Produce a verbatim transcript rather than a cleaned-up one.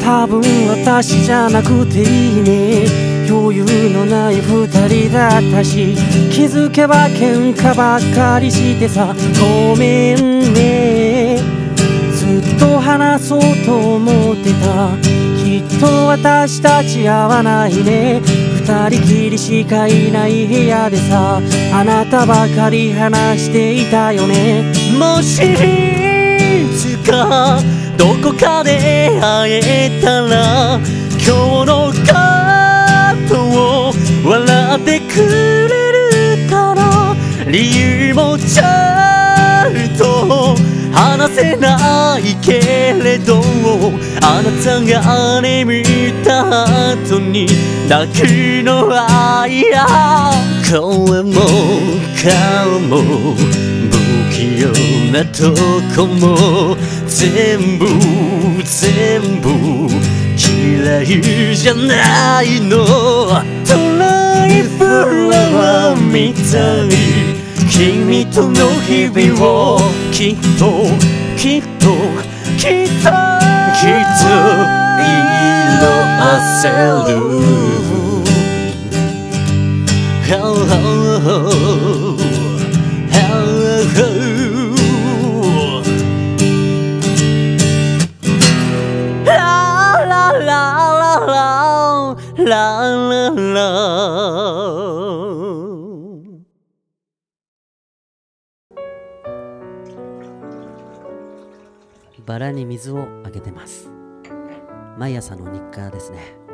多分私じゃなくていいね、余裕のない二人だったし、気づけば喧嘩ばっかりしてさ、ごめんね。ずっと話そうと思ってた、きっと私たち合わないね。二人きりしかいない部屋でさ、あなたばかり話していたよね。もしいつかどこかで会えたら、今日のことを笑ってくれるかな。理由もちゃんと話せないけれど、あなたが眠った後に泣くのは嫌。声も顔も不器用なとこも全部全部嫌いじゃないの。ドライフラワーみたい、君との日々をきっときっときっときっと色あせる。ラララバラに水をあげてます。毎朝の日課ですね。